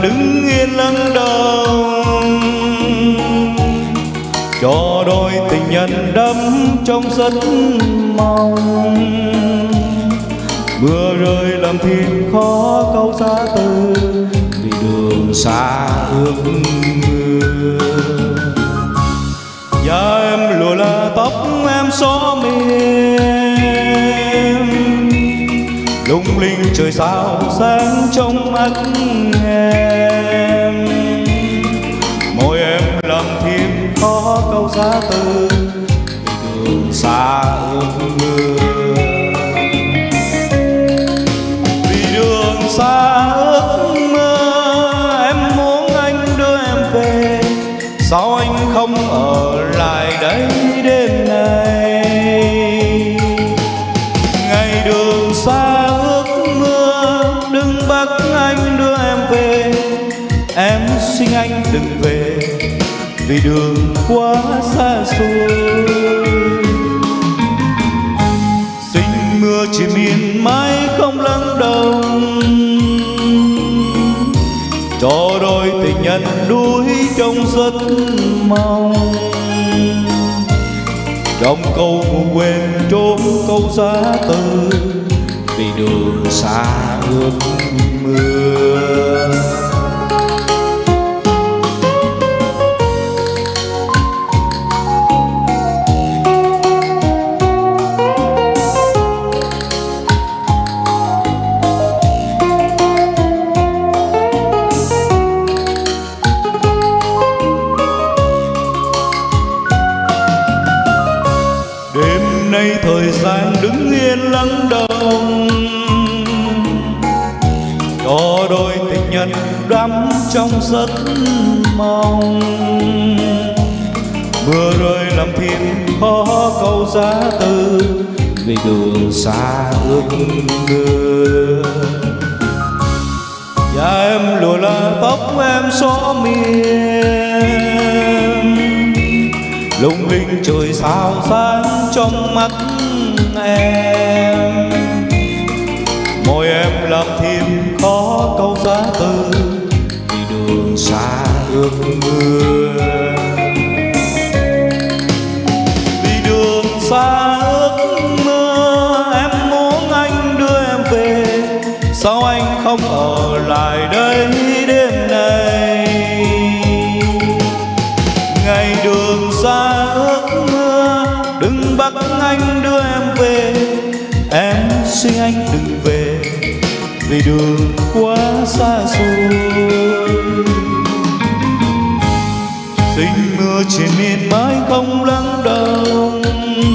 đứng yên lắng đọng, cho đôi tình nhân đắm trong giấc mong. Mưa rơi làm thêm khó câu giá từ, vì đường xa ước mơ. Da em lùa là tóc em xóa mềm, lung linh trời sao sáng trong mắt em. Môi em làm thêm khó câu giá từ, vì đường xa ước mơ. Vì đường xa ước mơ em muốn anh đưa em về, sao anh không ở lại đây đêm nay. Ngày đường xa ước mơ đừng bắt anh đưa em về, em xin anh đừng về vì đường quá xa xôi. Sinh mưa chỉ miền mãi không lắng đọng, cho đôi tình nhân đuối trong giấc mong. Trong câu ngủ quên trốn câu giá từ, vì đường xa ước mơ. Đêm nay thời gian đứng yên lắng đọng, cho đôi tình nhân đắm trong giấc mong. Mưa rơi làm thêm khó câu giá từ, vì đường xa ước mơ. Da em lùa là tóc em xóa mềm, lung linh trời sao sáng trong mắt em. Môi em làm thêm khó câu giá từ, vì đường xa ước mơ. Vì đường xa ước mơ em muốn anh đưa em về, sao anh không ở lại đây đêm nay. Ngày đường xa ước mơ đừng bắt anh đưa em về, em xin anh đừng về vì đường quá xa xôi. Sinh mưa trên miền mãi không lắng đọng,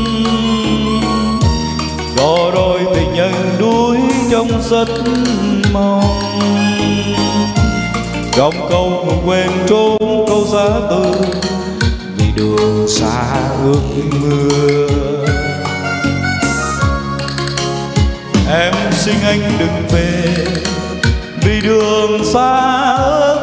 cho đôi tình nhân đuối trong giấc mong. Trong câu không quên trốn câu giá từ, vì đường xa ước mơ. Em xin anh đừng về vì đường xa ước